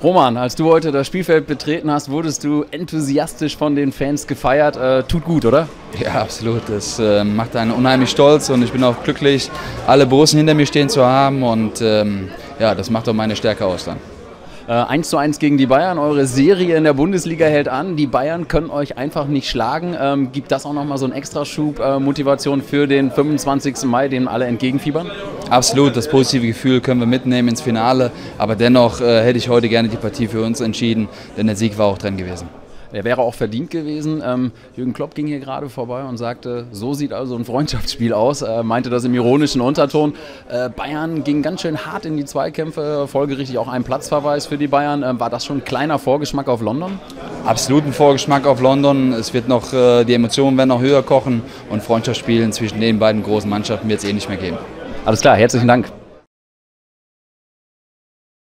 Roman, als du heute das Spielfeld betreten hast, wurdest du enthusiastisch von den Fans gefeiert. Tut gut, oder? Ja, absolut. Das macht einen unheimlich stolz und ich bin auch glücklich, alle Borussen hinter mir stehen zu haben und ja, das macht auch meine Stärke aus dann. 1:1 gegen die Bayern, eure Serie in der Bundesliga hält an. Die Bayern können euch einfach nicht schlagen. Gibt das auch nochmal so einen Extraschub Motivation für den 25. Mai, dem alle entgegenfiebern? Absolut, das positive Gefühl können wir mitnehmen ins Finale, aber dennoch hätte ich heute gerne die Partie für uns entschieden, denn der Sieg war auch drin gewesen. Der wäre auch verdient gewesen. Jürgen Klopp ging hier gerade vorbei und sagte, so sieht also ein Freundschaftsspiel aus. Meinte das im ironischen Unterton. Bayern ging ganz schön hart in die Zweikämpfe, folgerichtig auch ein Platzverweis für die Bayern. War das schon ein kleiner Vorgeschmack auf London? Absolut ein Vorgeschmack auf London. Es wird noch, die Emotionen werden noch höher kochen und Freundschaftsspielen zwischen den beiden großen Mannschaften wird es eh nicht mehr geben. Alles klar, herzlichen Dank.